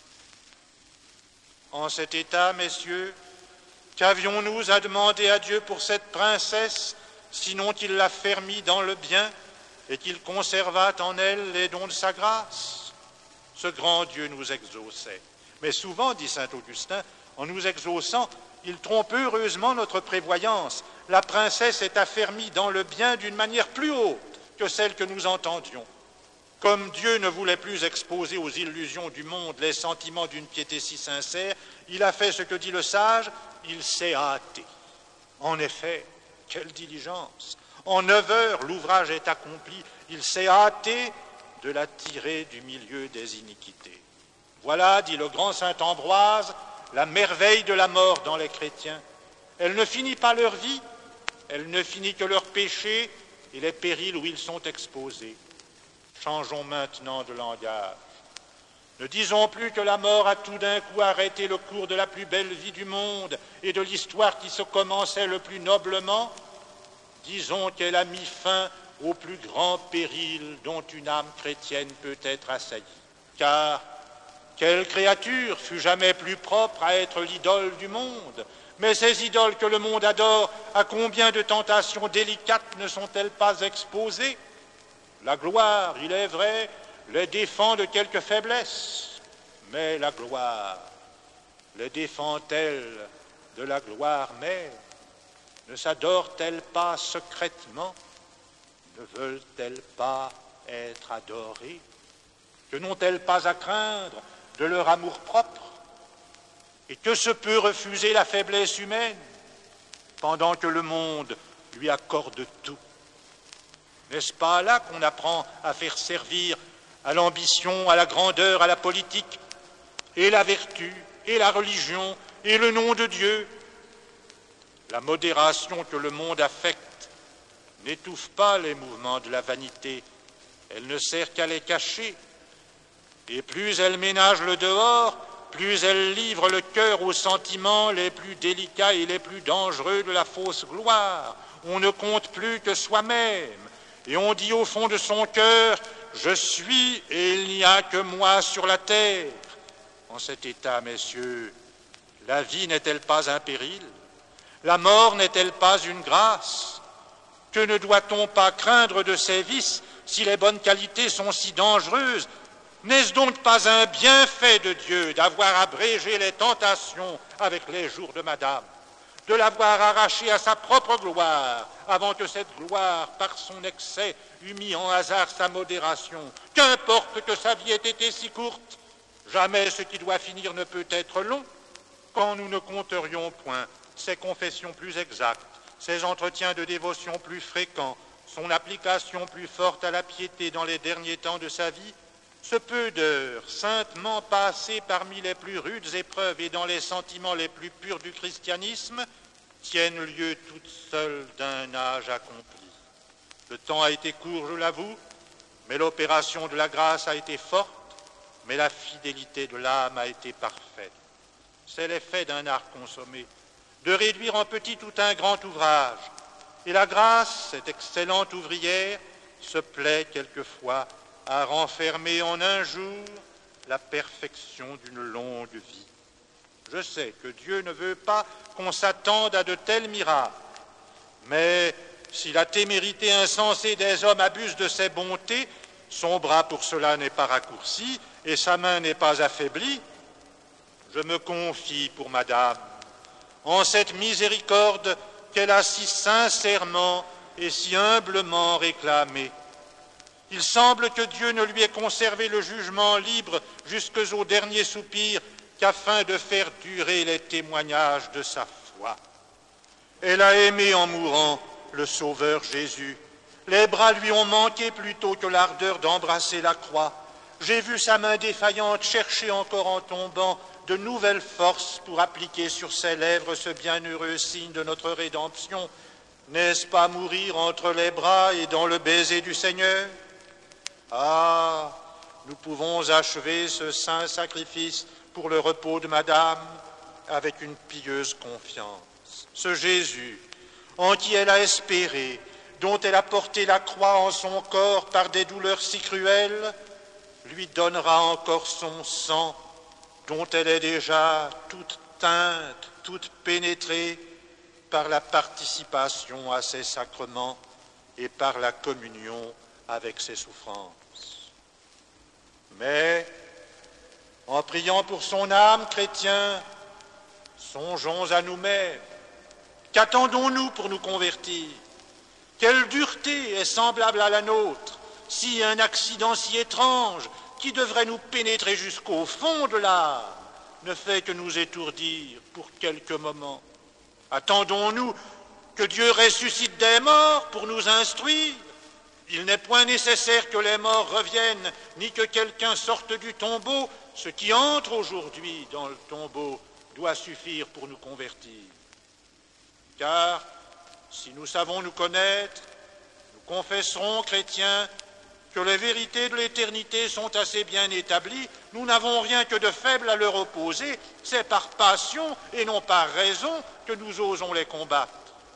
En cet état, messieurs, qu'avions-nous à demander à Dieu pour cette princesse, sinon qu'il la fermît dans le bien et qu'il conservât en elle les dons de sa grâce? Ce grand Dieu nous exauçait. Mais souvent, dit saint Augustin, en nous exauçant, il trompe heureusement notre prévoyance. La princesse est affermie dans le bien d'une manière plus haute que celle que nous entendions. Comme Dieu ne voulait plus exposer aux illusions du monde les sentiments d'une piété si sincère, il a fait ce que dit le sage, il s'est hâté. En effet, quelle diligence! En 9 heures, l'ouvrage est accompli. Il s'est hâté de la tirer du milieu des iniquités. Voilà, dit le grand saint Ambroise, la merveille de la mort dans les chrétiens. Elle ne finit pas leur vie, elle ne finit que leur péché et les périls où ils sont exposés. Changeons maintenant de langage. Ne disons plus que la mort a tout d'un coup arrêté le cours de la plus belle vie du monde et de l'histoire qui se commençait le plus noblement. Disons qu'elle a mis fin au plus grand péril dont une âme chrétienne peut être assaillie. Car quelle créature fut jamais plus propre à être l'idole du monde? Mais ces idoles que le monde adore, à combien de tentations délicates ne sont-elles pas exposées? La gloire, il est vrai, les défend de quelques faiblesses, mais la gloire, les défend-elle de la gloire mère? Ne s'adorent-elles pas secrètement? Ne veulent-elles pas être adorées? Que n'ont-elles pas à craindre de leur amour-propre? Et que se peut refuser la faiblesse humaine pendant que le monde lui accorde tout? N'est-ce pas là qu'on apprend à faire servir à l'ambition, à la grandeur, à la politique, et la vertu, et la religion, et le nom de Dieu? La modération que le monde affecte n'étouffe pas les mouvements de la vanité, elle ne sert qu'à les cacher, et plus elle ménage le dehors, plus elle livre le cœur aux sentiments les plus délicats et les plus dangereux de la fausse gloire. On ne compte plus que soi-même, et on dit au fond de son cœur « Je suis et il n'y a que moi sur la terre ». En cet état, messieurs, la vie n'est-elle pas un péril? La mort n'est-elle pas une grâce? Que ne doit-on pas craindre de ces vices si les bonnes qualités sont si dangereuses? N'est-ce donc pas un bienfait de Dieu d'avoir abrégé les tentations avec les jours de Madame, de l'avoir arraché à sa propre gloire, avant que cette gloire, par son excès, eût mis en hasard sa modération? Qu'importe que sa vie ait été si courte, jamais ce qui doit finir ne peut être long. Quand nous ne compterions point ses confessions plus exactes, ses entretiens de dévotion plus fréquents, son application plus forte à la piété dans les derniers temps de sa vie, ce peu d'heures saintement passées parmi les plus rudes épreuves et dans les sentiments les plus purs du christianisme tiennent lieu toutes seules d'un âge accompli. Le temps a été court, je l'avoue, mais l'opération de la grâce a été forte, mais la fidélité de l'âme a été parfaite. C'est l'effet d'un art consommé, de réduire en petit tout un grand ouvrage. Et la grâce, cette excellente ouvrière, se plaît quelquefois à renfermer en un jour la perfection d'une longue vie. Je sais que Dieu ne veut pas qu'on s'attende à de tels miracles, mais si la témérité insensée des hommes abuse de ses bontés, son bras pour cela n'est pas raccourci et sa main n'est pas affaiblie. Je me confie pour Madame en cette miséricorde qu'elle a si sincèrement et si humblement réclamée. Il semble que Dieu ne lui ait conservé le jugement libre jusqu'au dernier soupir qu'afin de faire durer les témoignages de sa foi. Elle a aimé en mourant le Sauveur Jésus. Les bras lui ont manqué plutôt que l'ardeur d'embrasser la croix. J'ai vu sa main défaillante chercher encore en tombant de nouvelles forces pour appliquer sur ses lèvres ce bienheureux signe de notre rédemption. N'est-ce pas mourir entre les bras et dans le baiser du Seigneur? Ah, nous pouvons achever ce saint sacrifice pour le repos de Madame avec une pieuse confiance. Ce Jésus, en qui elle a espéré, dont elle a porté la croix en son corps par des douleurs si cruelles, lui donnera encore son sang, dont elle est déjà toute teinte, toute pénétrée par la participation à ses sacrements et par la communion avec ses souffrances. Mais, en priant pour son âme, chrétien, songeons à nous-mêmes. Qu'attendons-nous pour nous convertir? Quelle dureté est semblable à la nôtre si un accident si étrange qui devrait nous pénétrer jusqu'au fond de l'âme ne fait que nous étourdir pour quelques moments? Attendons-nous que Dieu ressuscite des morts pour nous instruire? Il n'est point nécessaire que les morts reviennent, ni que quelqu'un sorte du tombeau. Ce qui entre aujourd'hui dans le tombeau doit suffire pour nous convertir. Car si nous savons nous connaître, nous confesserons, chrétiens, que les vérités de l'éternité sont assez bien établies. Nous n'avons rien que de faible à leur opposer. C'est par passion et non par raison que nous osons les combattre.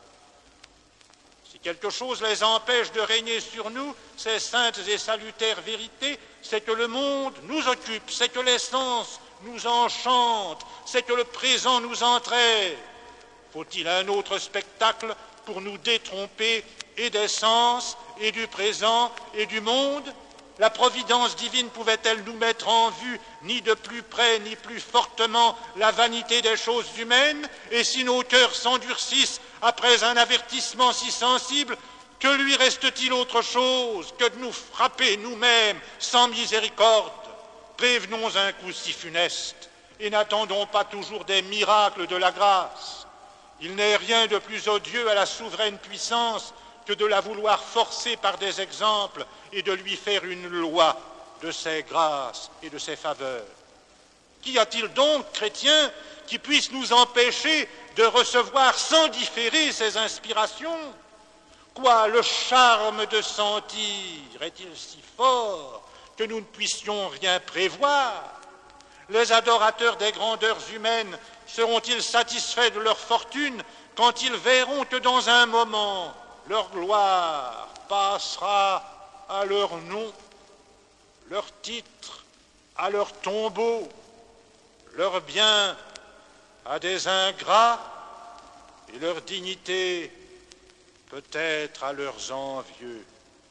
Si quelque chose les empêche de régner sur nous, ces saintes et salutaires vérités, c'est que le monde nous occupe, c'est que les sens nous enchantent, c'est que le présent nous entraîne. Faut-il un autre spectacle pour nous détromper et des sens, et du présent, et du monde? La providence divine pouvait-elle nous mettre en vue, ni de plus près, ni plus fortement, la vanité des choses humaines? Et si nos cœurs s'endurcissent après un avertissement si sensible, que lui reste-t-il autre chose que de nous frapper nous-mêmes sans miséricorde? Prévenons un coup si funeste, et n'attendons pas toujours des miracles de la grâce. Il n'est rien de plus odieux à la souveraine puissance que de la vouloir forcer par des exemples et de lui faire une loi de ses grâces et de ses faveurs. Qu'y a-t-il donc, chrétiens, qui puisse nous empêcher de recevoir sans différer ces inspirations? Quoi, le charme de sentir est-il si fort que nous ne puissions rien prévoir? Les adorateurs des grandeurs humaines seront-ils satisfaits de leur fortune quand ils verront que dans un moment, leur gloire passera à leur nom, leur titre à leur tombeau, leur bien à des ingrats et leur dignité peut-être à leurs envieux?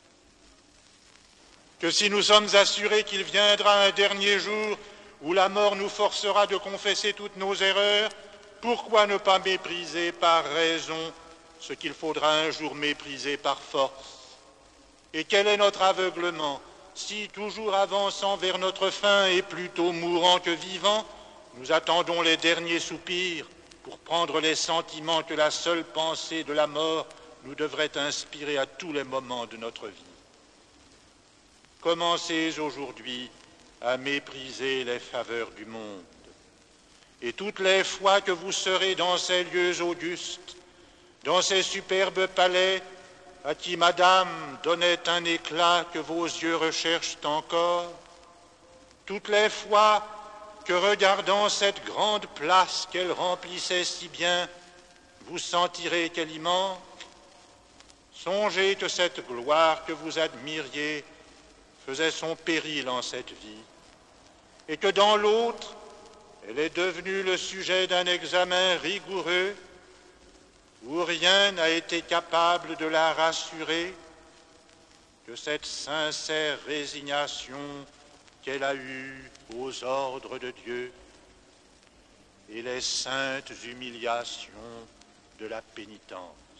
Que si nous sommes assurés qu'il viendra un dernier jour où la mort nous forcera de confesser toutes nos erreurs, pourquoi ne pas mépriser par raison ce qu'il faudra un jour mépriser par force? Et quel est notre aveuglement si, toujours avançant vers notre fin et plutôt mourant que vivant, nous attendons les derniers soupirs pour prendre les sentiments que la seule pensée de la mort nous devrait inspirer à tous les moments de notre vie? Commencez aujourd'hui à mépriser les faveurs du monde. Et toutes les fois que vous serez dans ces lieux augustes, dans ces superbes palais à qui Madame donnait un éclat que vos yeux recherchent encore, toutes les fois que, regardant cette grande place qu'elle remplissait si bien, vous sentirez qu'elle y manque, songez que cette gloire que vous admiriez faisait son péril en cette vie, et que dans l'autre, elle est devenue le sujet d'un examen rigoureux où rien n'a été capable de la rassurer, que cette sincère résignation qu'elle a eue aux ordres de Dieu et les saintes humiliations de la pénitence.